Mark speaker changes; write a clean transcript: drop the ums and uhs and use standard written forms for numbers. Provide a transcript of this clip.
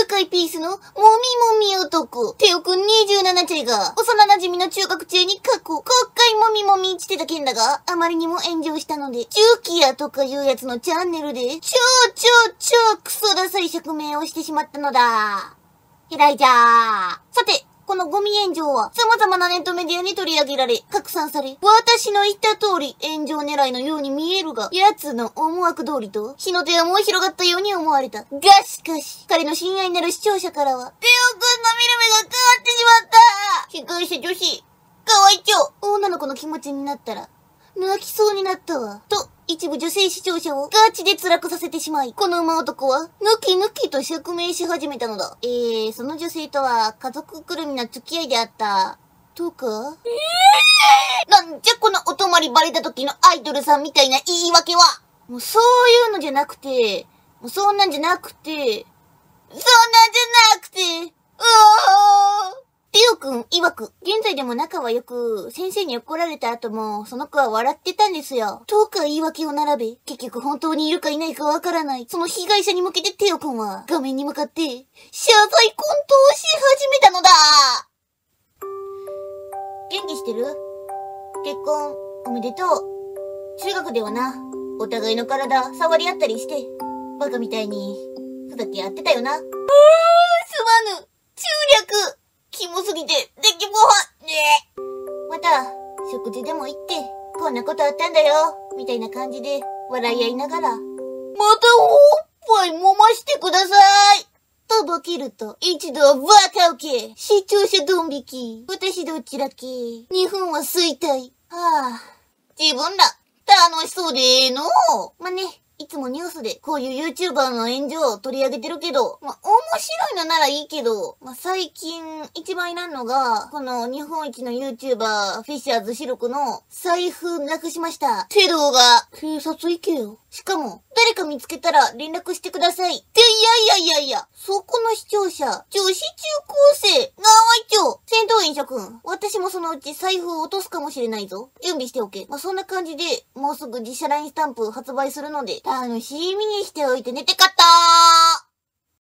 Speaker 1: 赤いピースのもみもみ男。テオくん27歳が、幼馴染の中学中に公開もみもみしてた件だが、あまりにも炎上したので、ジュキヤとかいうやつのチャンネルで、超クソダサい釈明をしてしまったのだ。嫌いじゃー。さて、このゴミ炎上は様々なネットメディアに取り上げられ、拡散され、私の言った通り炎上狙いのように見えるが、奴の思惑通りと、火の手はもう広がったように思われた。がしかし、彼の親愛なる視聴者からは、テオくんの見る目が変わってしまった被害者女子、かわいちょ女の子の気持ちになったら、泣きそうになったわ。と、一部女性視聴者をガチで辛くさせてしまい、この馬男は、ぬきぬきと釈明し始めたのだ。その女性とは、家族ぐるみの付き合いであった。とかなんじゃこのお泊まりバレた時のアイドルさんみたいな言い訳は。もうそういうのじゃなくて、そんなんじゃなくて、テオくん曰く、現在でも仲は良く、先生に怒られた後も、その子は笑ってたんですよ。とか言い訳を並べ、結局本当にいるかいないかわからない。その被害者に向けてテオくんは、画面に向かって、謝罪コントをし始めたのだ。元気してる？結婚、おめでとう。中学ではな、お互いの体、触り合ったりして、バカみたいに、ふざけ合ってたよな。すまぬ、中略。キモすぎて、できごはん、ねえ。また、食事でも行って、こんなことあったんだよ、みたいな感じで、笑い合いながら、またおっぱい揉ましてくださいとぼけると、一度はバカウケ、視聴者ドン引き、私どっちだっけ、日本は衰退。はぁ、自分ら、楽しそうでのまね。いつもニュースでこういう YouTuber の炎上を取り上げてるけど、面白いのならいいけど、最近一番いらんのが、この日本一の YouTuber フィッシャーズシルクの財布なくしました。って動画、警察行けよ。しかも、誰か見つけたら連絡してください。っていや、そこの視聴者、女子中高生、がわいちょ、戦闘員諸君、私もそのうち財布を落とすかもしれないぞ。準備しておけ。そんな感じで、もうすぐ自社 LINE スタンプ発売するので、楽しみにしておいてねってかったー。